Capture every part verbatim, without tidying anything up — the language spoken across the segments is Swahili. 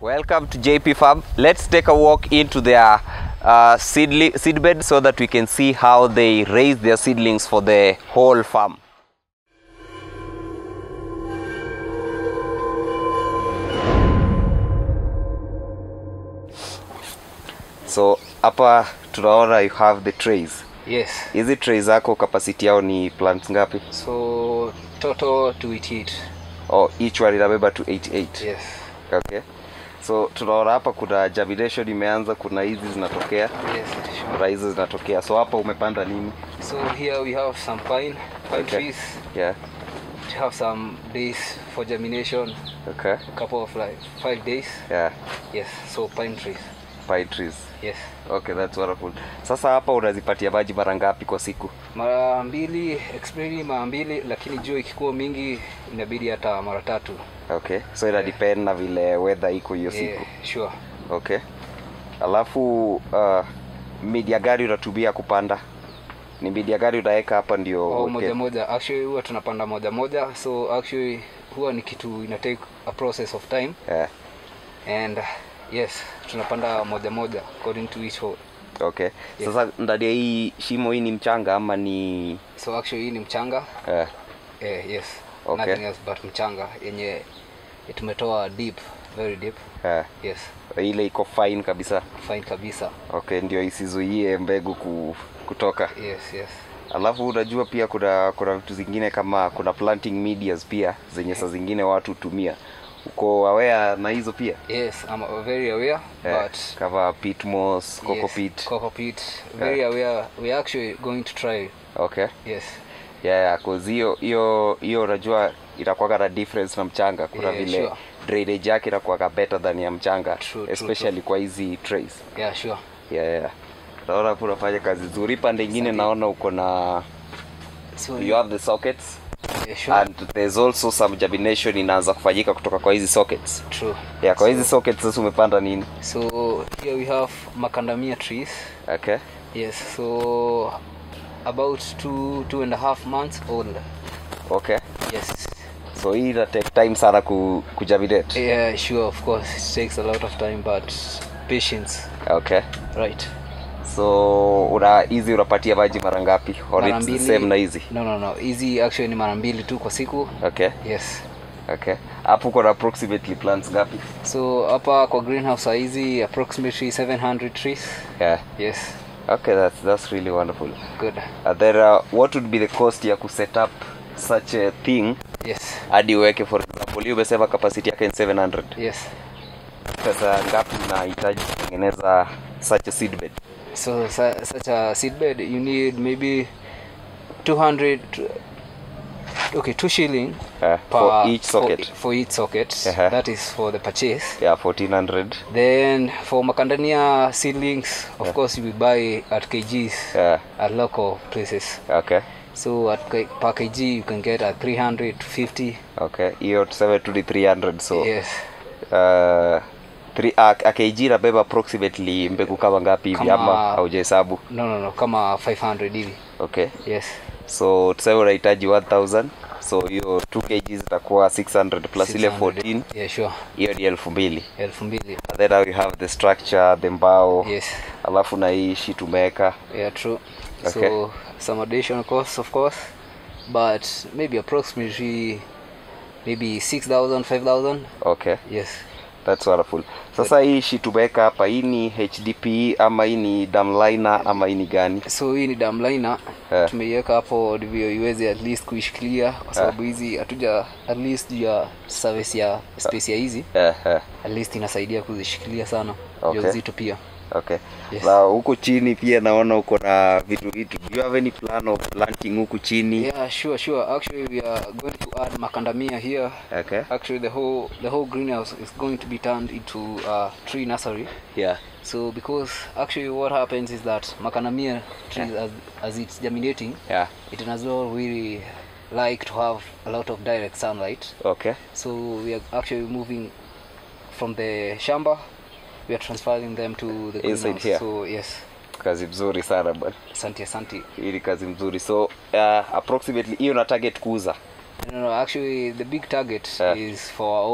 Welcome to J P Farm. Let's take a walk into their uh, seed, seed bed so that we can see how they raise their seedlings for the whole farm. So hapa tunaona you have the trays. Yes. Hizi trays zako capacity yao ni plants ngapi? So total two eighty-eight. Oh, each one inabeba two eighty-eight. Yes. Okay. So tunaona hapa kuna germination imeanza, kuna hizi zinatokea. Yes, sure. Hizi zinatokea. So hapa umepanda nini? So here we have some pine, pine okay. trees. Yeah. We have some days for germination. Okay. A couple of like five days. Yeah. Yes, so pine trees. Pine trees. Yes. Okay, that's wonderful. Sasa hapa unazipatia maji mara ngapi kwa siku? Mara mbili, explain mara mbili, lakini jua ikikuwa mingi inabidi hata mara tatu. Okay. So ina depend na vile weather iko hiyo siku. Yeah, sure. Okay. Alafu uh, media gari unatumia kupanda? Ni media gari unaweka hapa ndio? Oh, okay. Moja moja. Actually huwa tunapanda moja moja. So actually huwa ni kitu ina take a process of time. Yeah. And yes, tunapanda moja moja according to each hole. Okay. Yes. Sasa ndani ya hii shimo hii ni mchanga ama ni? So actually hii ni mchanga. Yeah. Eh, yes. Okay. Nothing else but mchanga yenye tumetoa deep, very deep. Yeah. Yes. Ile iko fine kabisa. Fine kabisa. Okay, ndio isizuie mbegu ku, kutoka. Yes, yes. Alafu unajua pia kuna kuna vitu zingine kama kuna planting medias pia zenye saa zingine watu hutumia. Uko aware na hizo pia? Yes, I'm very aware. Yeah, but cover peat moss, coco yes, peat. Coco peat. Very yeah. aware. We're actually going to try. Okay. Yes. Yeah, yeah, cause hiyo hiyo hiyo unajua itakuwa na difference na mchanga. Kuna yeah, vile sure. drainage yake itakuwa better than ya mchanga, true, especially true, kwa hizi trays. Yeah, sure. Yeah, yeah. Naona unafanya kazi nzuri. Pande nyingine naona uko na so you have the sockets. Yeah, sure. And there's also some germination inaanza kufanyika kutoka kwa hizi sockets. True. Yeah, kwa so, hizi sockets sasa umepanda nini? So here we have macadamia trees. Okay. Yes, so about two two and a half months old. Okay. Yes. So hii ina take time sana ku, ku germinate. Yeah, sure, of course. It takes a lot of time, but patience. Okay. Right. So una hizi unapatia maji mara ngapi? Or it's the same na hizi? No, no, no. Hizi actually ni mara mbili tu kwa siku. Okay. Yes. Okay. Hapo kuna approximately plants ngapi? So hapa kwa greenhouse hizi approximately seven hundred trees. Yeah. Yes. Okay, that's that's really wonderful. Good. Uh, there uh, what would be the cost ya ku set up such a thing? Yes. Hadi uweke for example, hiyo umesema capacity yake ni seven hundred. Yes. Pesa ngapi unahitaji kutengeneza such a seed bed? So su such a seed bed you need maybe two hundred, okay, two shilling uh, for each socket. For, for each socket. Uh-huh. That is for the purchase. Yeah, fourteen hundred. Then for macadamia seedlings, of yeah. course you will buy at kgs, yeah. at local places. Okay. So at per kg you can get at three hundred to fifty. Okay, hiyo tuseme tu ni three hundred. So yes. Uh, three a, a kg inabeba approximately mbegu kama ngapi hivi ama haujahesabu? No, no, no, kama five hundred hivi. Okay. Yes. So tuseme unahitaji one thousand. So hiyo two kg zitakuwa six hundred plus six hundred. Ile fourteen. Yeah, sure. Hiyo ni elfu mbili. elfu mbili. And then now you have the structure, the mbao. Yes. Alafu na hii sheet umeweka. Yeah, true. Okay. So some additional costs of course, but maybe approximately maybe six thousand, five thousand. Okay. Yes. That's wonderful. Sasa hii sheet umeweka hapa, hii ni H D P E ama hii ni dam liner ama hii ni gani? So hii ni dam liner. Yeah. Tumeiweka hapo ndivyo iweze at least kuishikilia kwa sababu hizi yeah. hatuja at least ya service ya space ya hizi. Yeah, yeah. At least inasaidia kuzishikilia sana. Okay. Ndio uzito pia. Okay. Yes. Na huko chini pia naona uko na vitu vitu. Do you have any plan of planting huko chini? Yeah, sure, sure. Actually we are going to add macadamia here. Okay. Actually the whole the whole greenhouse is going to be turned into a tree nursery. Yeah. So because actually what happens is that macadamia trees yeah. as, as it's germinating, yeah, it does not really like to have a lot of direct sunlight. Okay. So we are actually moving from the shamba, we are transferring them to the inside greenhouse. Here. So yes. Kazi mzuri sana bwana. Asante, asante. Hii kazi mzuri. So uh, approximately hiyo na target kuuza? No, no, actually the big target yeah. is for our own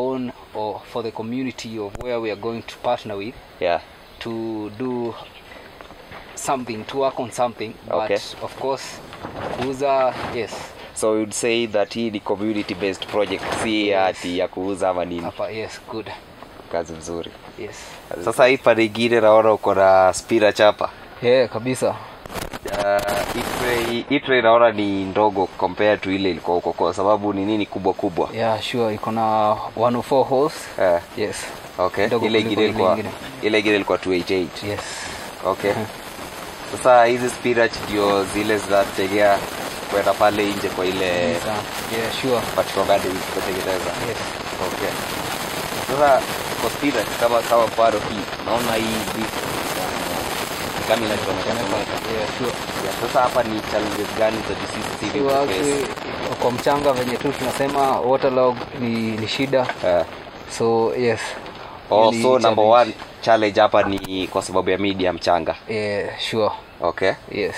or for the community of where we are going to partner with, Yeah. to do something, to work on something. Okay. But of course, kuuza, yes. So you'd say that hii ni community based project, si Yes. ati ya kuuza ama nini? Hapa, yes, good. Kazi nzuri. Yes. Sasa hii pale ingine naona uko na spira chapa. Yeah, kabisa. Uh, hii tray naona ni ndogo compared to ile ilikuwa huko kwa sababu ni nini kubwa kubwa. Yeah, sure, iko na one oh four holes. Yeah. Yes. Okay. Ndogo Ile kuliko ingine ilikuwa ile ile ingine ilikuwa two eighty-eight. Yes. Okay. Sasa hizi spirach ndio zile zinategea kwenda pale nje kwa ile Yeah, sure. particle garden kutengeneza. Yes. Okay. Sasa kwa spirach kama kama mfano hii naona hii big kama inachomeka. Yeah, sure. Yeah, sasa hapa ni challenges gani za disease hivi So actually, kwa mchanga venye tu tunasema waterlog ni, ni shida. Uh, So yes. oh, Ili so number challenge. one challenge hapa ni kwa sababu ya media mchanga. Yeah, sure. Okay. Yes.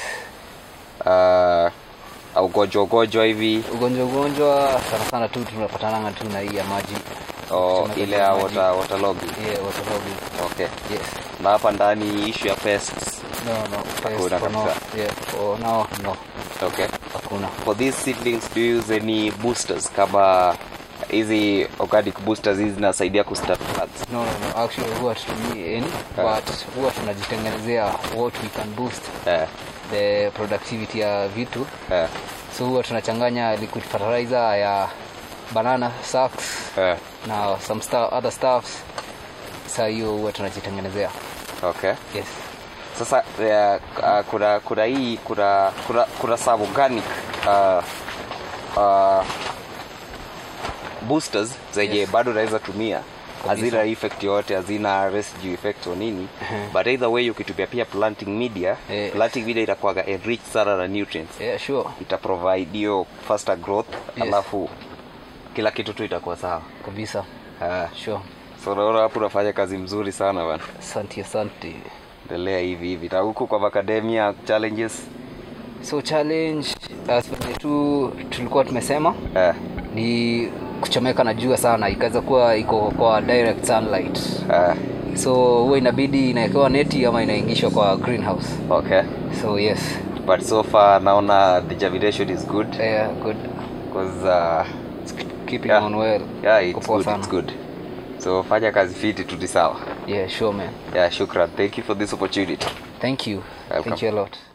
Uh, ugonjwa ugonjwa hivi. Ugonjwa ugonjwa sana sana tu tunapatana tu na hii ya maji. Oh, Kuchomeka ile kwa ya maji. water waterlogging. Yeah, waterlog. Okay. Yes. Na hapa ndani issue ya pests. No, no. Hakuna First, for no. kabisa. Yeah, for now, no. Okay. Hakuna. For these seedlings do you use any boosters kama hizi organic boosters hizi zinasaidia kustart plants? No, no, no. Actually, huwa tutumii any, but huwa tunajitengenezea what we can boost Eh. the productivity ya vitu. Eh. So huwa tunachanganya liquid fertilizer ya banana sacks Eh. na some stuff, other stuffs. Sasa hiyo huwa tunajitengenezea. Okay. Yes. Sasa uh, uh, kuna kuna hii kuna kuna kuna some organic uh, uh, boosters zenye Yes. bado naweza tumia, hazina effect yote, hazina residue effect o nini. Uh-huh. But either way ukitumia pia planting media, Yes. planting media itakuwa enrich sana na nutrients. Yeah, sure. Ita provide hiyo faster growth. Yes. Alafu kila kitu tu itakuwa sawa Kabisa. uh, Sure. so naona hapo unafanya kazi mzuri sana bana. Asante, asante. Endelea hivi hivi. Na huku kwa academia challenges So challenge as vile tu tulikuwa tumesema eh ni kuchomeka na jua sana, ikaweza kuwa iko kwa direct sunlight. eh So huwa inabidi inawekewa neti ama inaingishwa kwa greenhouse. okay. So yes. But so far naona the germination is good. Yeah, good. Because uh, Keeping yeah. on well. Yeah, it's Kupoa good, sana. it's good. So fanya kazi fiti tu ni sawa. Yeah, sure man. Yeah, shukran. Thank you for this opportunity. Thank you. Welcome. Thank you a lot.